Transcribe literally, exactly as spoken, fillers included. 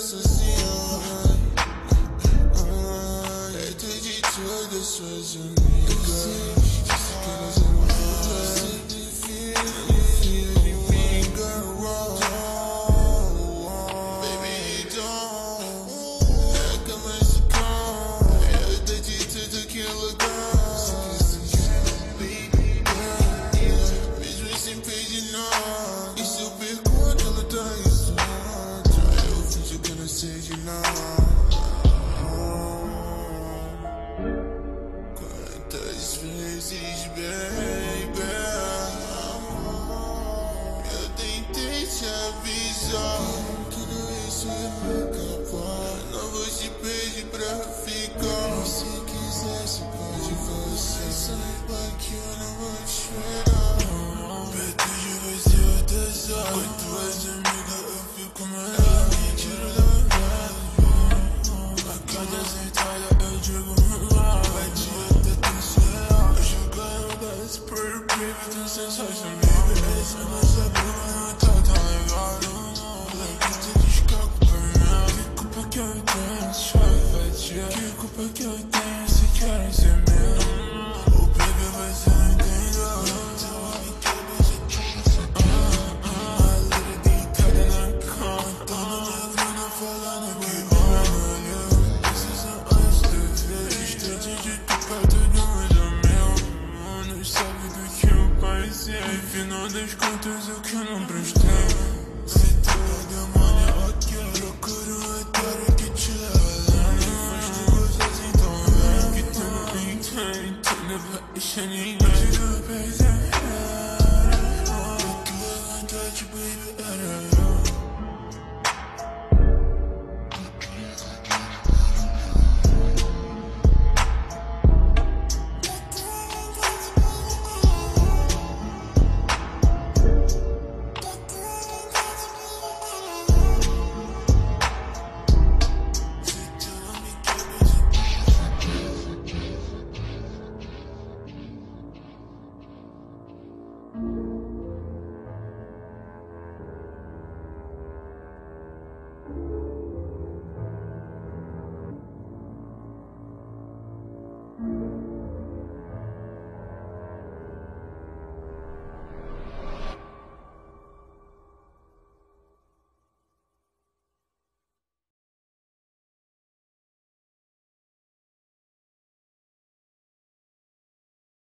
sozinho. É tudo de todas suas amigas. Disse que elas eram boas. Sempre filho de mim, girl. Baby, don't. É a cama de cão. É de tudo que é legal. Mesmo sem pedir nada. E se eu pergunto, ela tá risada. Eu fingi que não sei de nada. Quantas vezes, baby, eu tentei te avisar. Tudo isso ia acabar. Não vou te pedir pra ficar. Se quisesse, pode você. Saiba que eu não vou te esperar. Perto de você eu tesoro. Com tuas amigas eu fico melhor. Me tiro da verdade. A cada sentada eu digo melhor. Vai te até terceira. Eu jogando das super baby. Tem sensação, baby. Essa nossa briga não tá tão legal. Que te descaco pra mim. Que culpa que eu tenho se vai fatia? Que culpa que eu tenho se querem ser meu? O baby vai ser entendeu. Afinal das contas eu que não prestei. Se tu pega money, ok. Procura um otário que te leva lá. Não faz tu coisas então vem. Que tu não entende, tu não vai deixar ninguém.